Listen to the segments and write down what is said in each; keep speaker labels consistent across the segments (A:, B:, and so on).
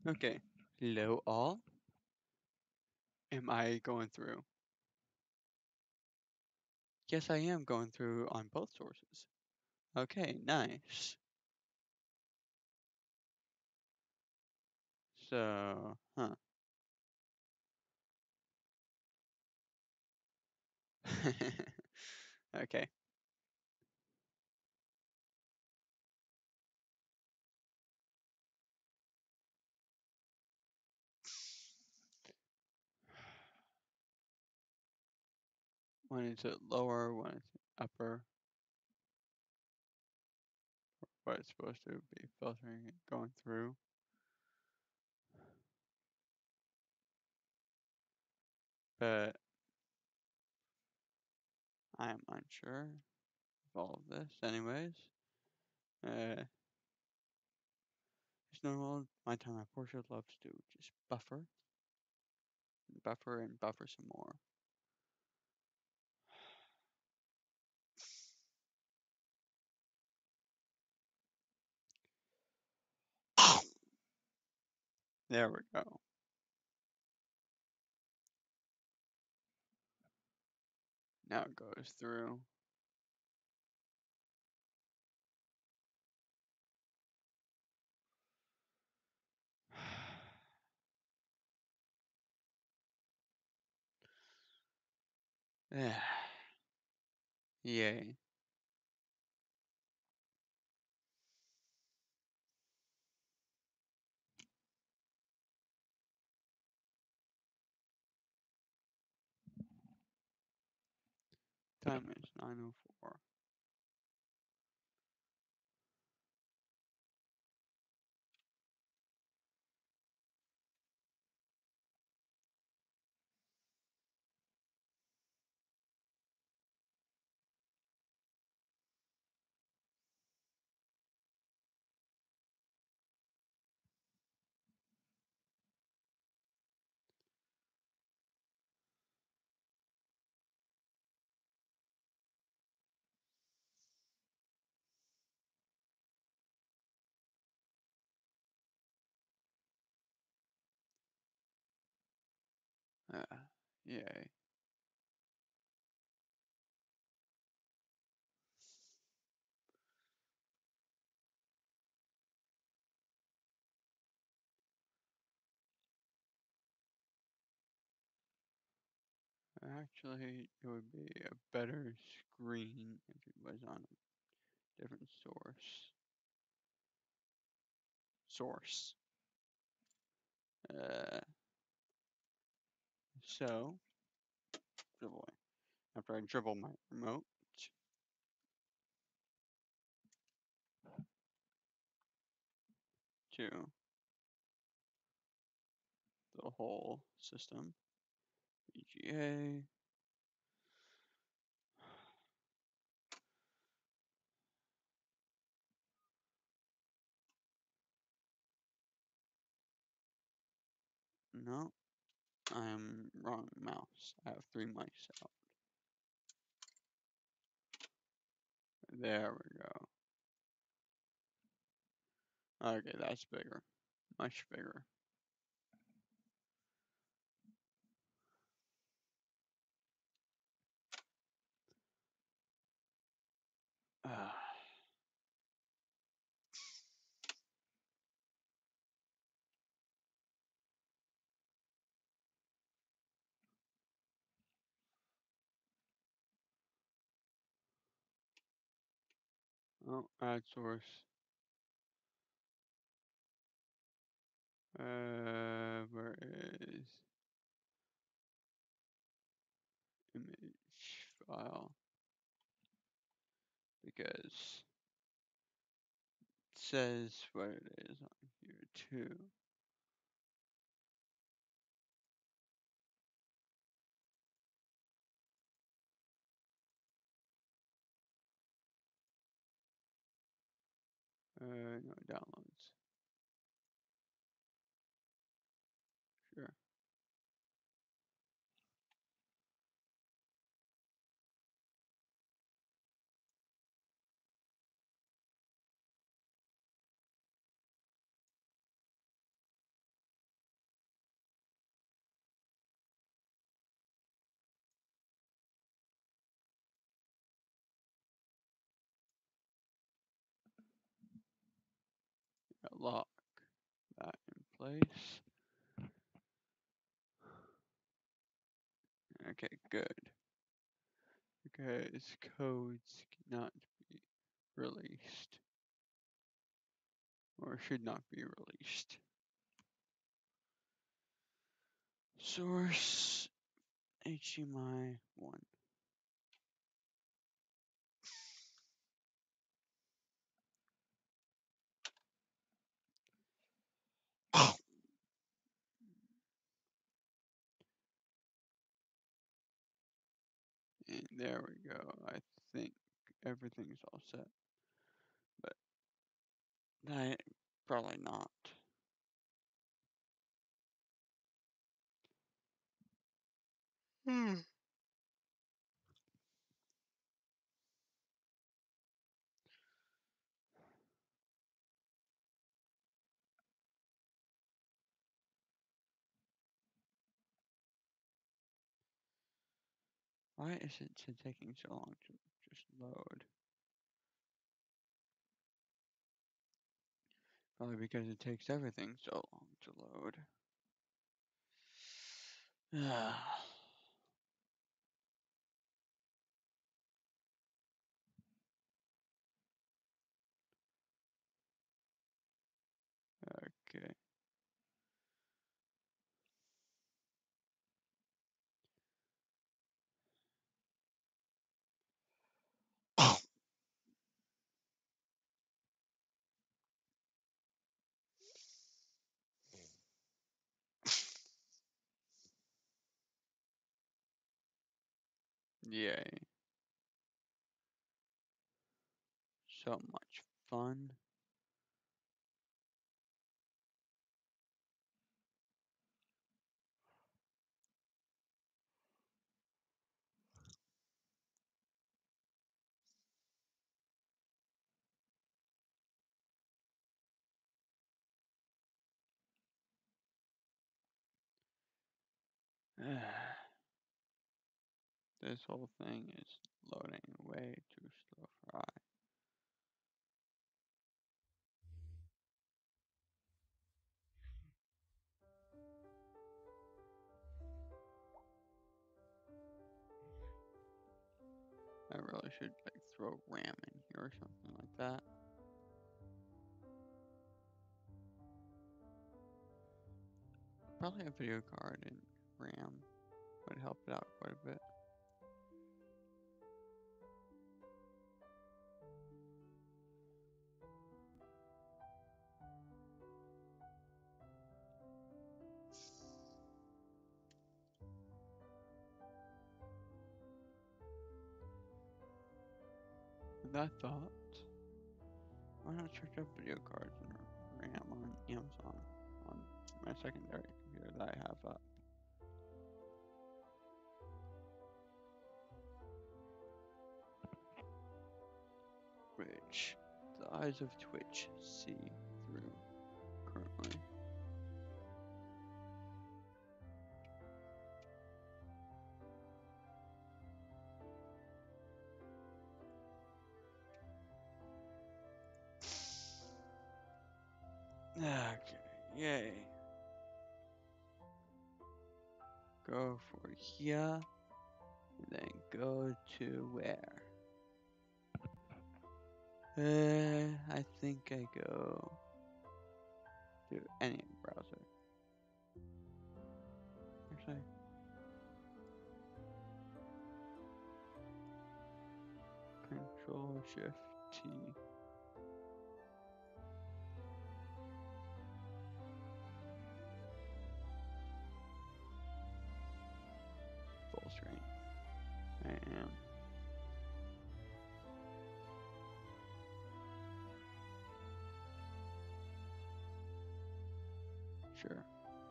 A: Okay. Hello all. Am I going through? Yes, I am going through on both sources. Okay, nice. So, huh. Okay. One is it lower, one is upper. What it's supposed to be filtering and going through. But I am unsure of all of this. Anyways, it's normal. My time at Porsche love to do just buffer, and buffer, and buffer some more. There we go. Now it goes through. Yeah. Yay. Time is 9:04. Yay. Actually, it would be a better screen if it was on a different source. Source. Uh, so, dribble. After I dribble my remote to the whole system, VGA, no, I am wrong mouse. I have 3 mice out. There we go. Okay, that's bigger. Much bigger. Oh, add source. Where is image file? Because it says what it is on here too. No, downloads. Sure. lock that in place. Okay, good. Because codes cannot be released or should not be released. Source HDMI 1. And there we go. I think everything's all set. But probably not. Why is it taking so long to just load? Probably because it takes everything so long to load. Okay. Yay. So much fun. This whole thing is loading way too slow for I. I really should like throw RAM in here or something like that. Probably a video card and RAM would help it out quite a bit. And I thought, why not search up video cards and RAM on Amazon on my secondary computer that I have up? Which the eyes of Twitch see through currently. Okay, yay. Go for here, and then go to where? I think I go to any browser. Actually, Control Shift T. Full screen. I am. Sure.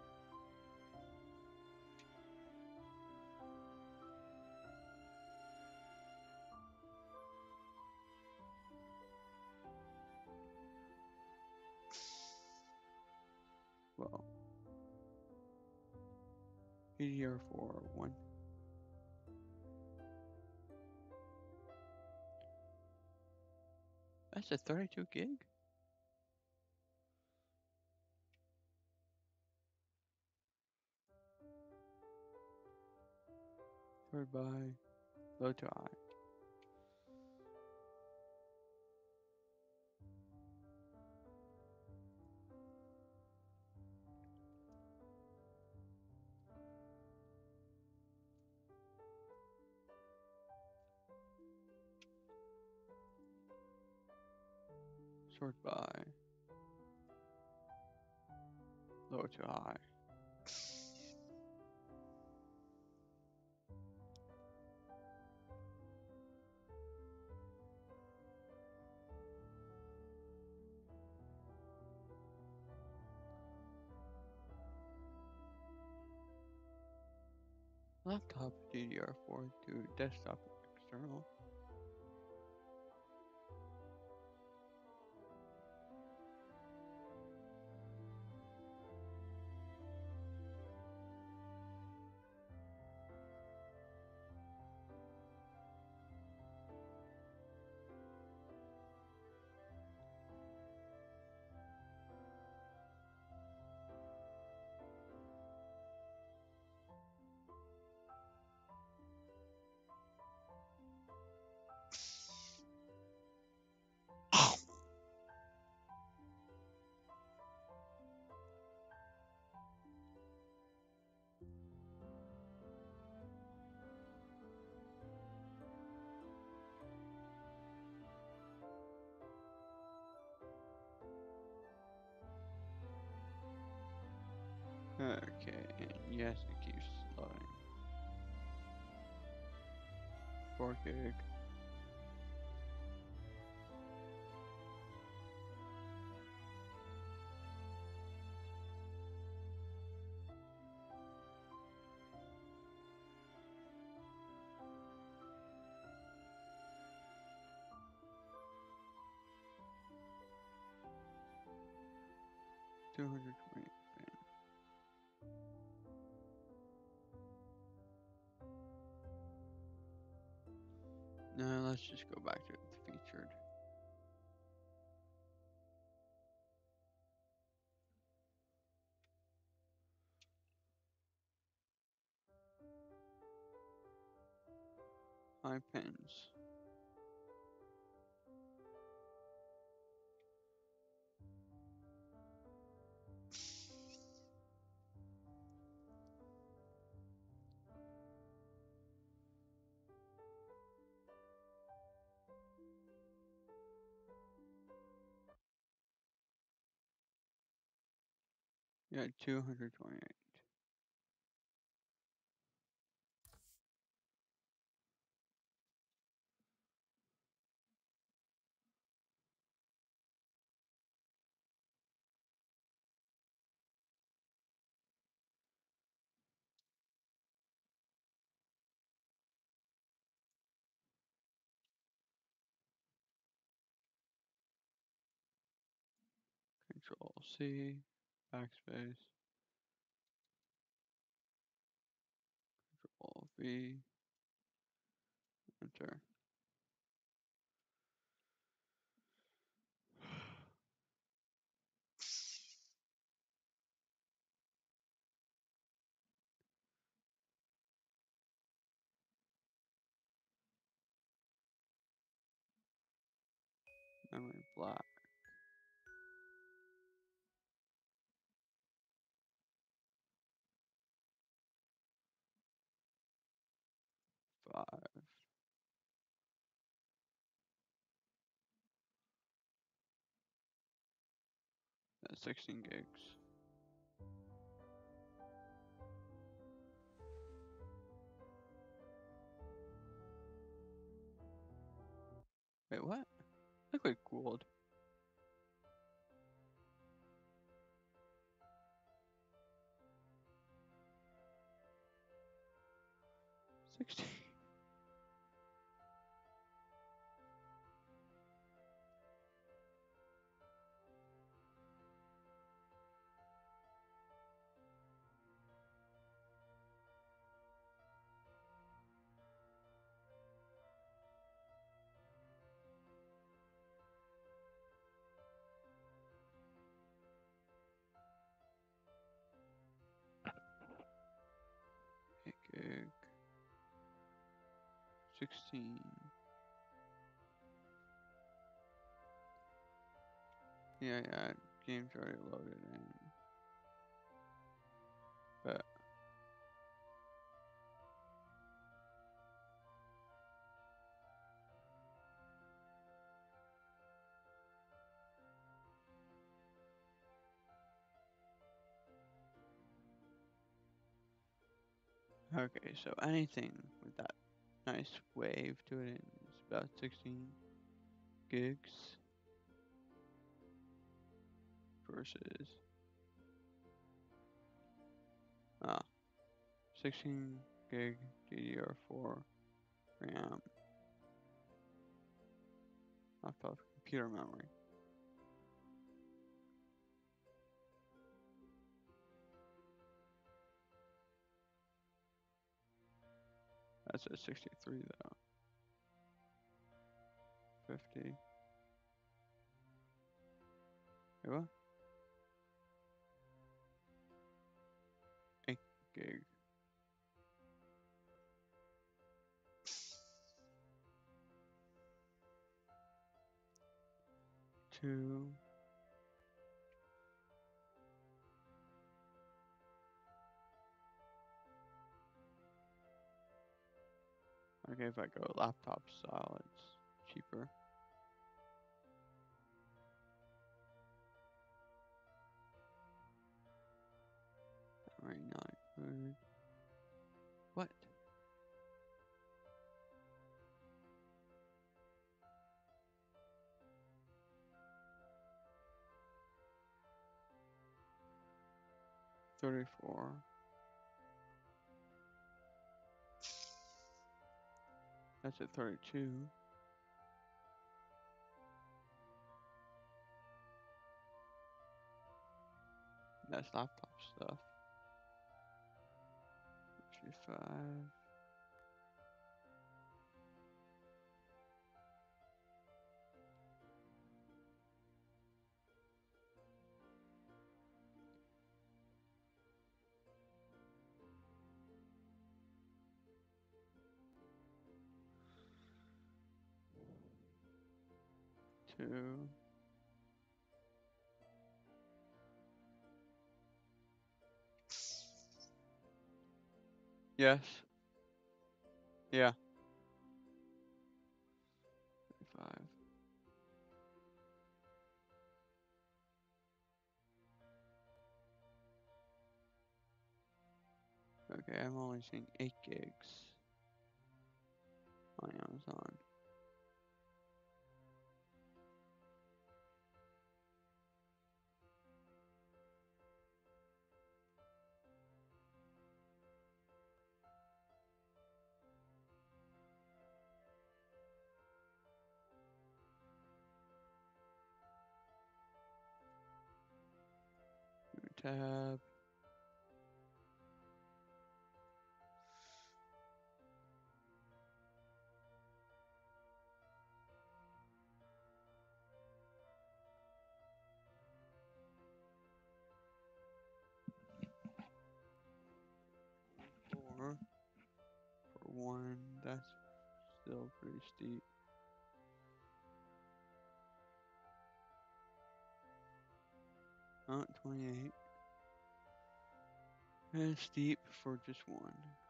A: Well, DDR4 1. That's a 32 gig? Sort by low to high. Sort by low to high. Laptop DDR4 to desktop external. Okay, and yes, it keeps loading. 4 gig. $220. Now let's just go back to the featured. My pins. Yeah, 228. Control C, backspace, Control V, enter. Memory black. 5. That's 16 gigs. Wait, what? Liquid cooled. 16. Gig. 16. Yeah, game's already loaded in. But okay, so anything with that nice wave to it is about 16 gigs versus 16 gig DDR4 RAM laptop computer memory. That's at 63 though. 50. Wait, what? 8 gig. 2. Okay, if I go laptop style, it's cheaper. Right, not included. What? $34. That's at 32. That's laptop stuff. 55. Two. Yes. Yeah. 5. Okay, I'm only seeing 8 gigs on Amazon. Tab. Four for 1. That's still pretty steep. Oh, 28. And steep for just 1.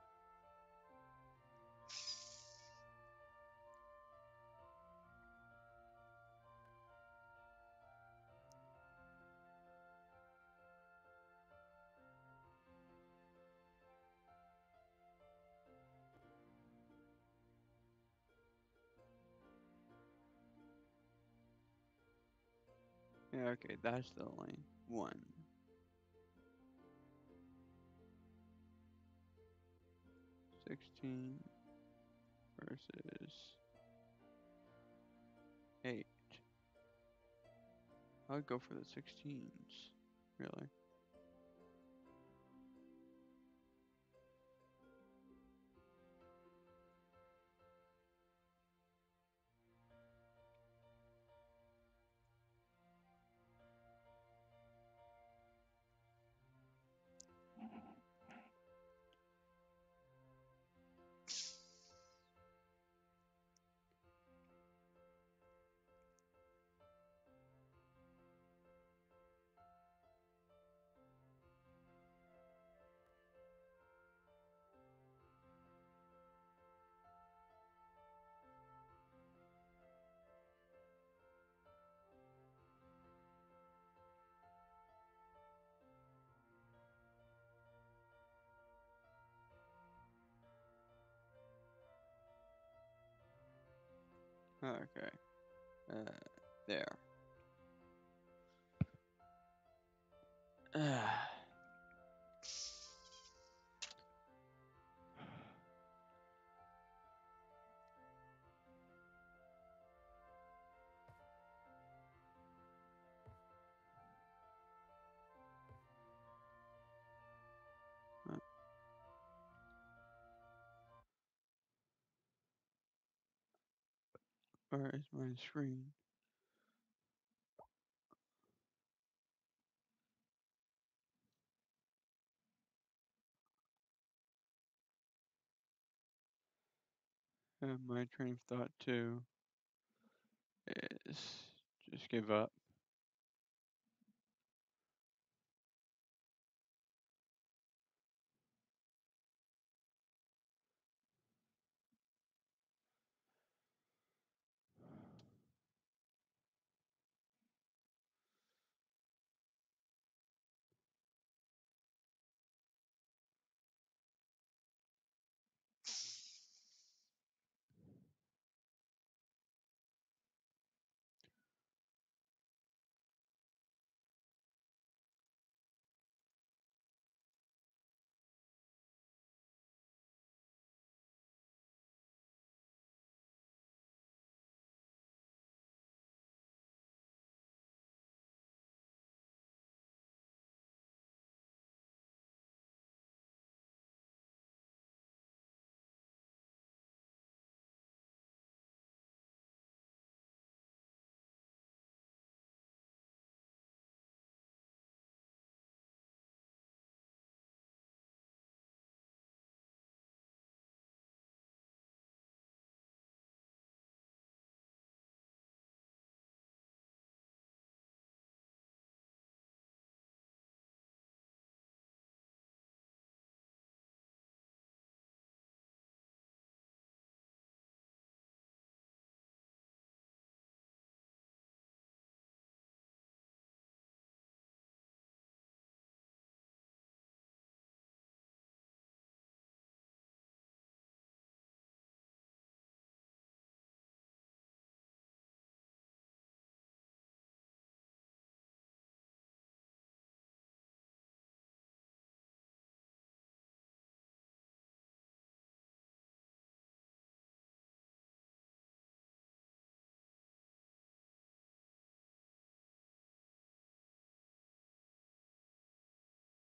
A: Yeah, okay, that's the only one. 16 versus 8. I'd go for the 16s, really. Okay. There. Where is my screen? My train of thought too is just give up.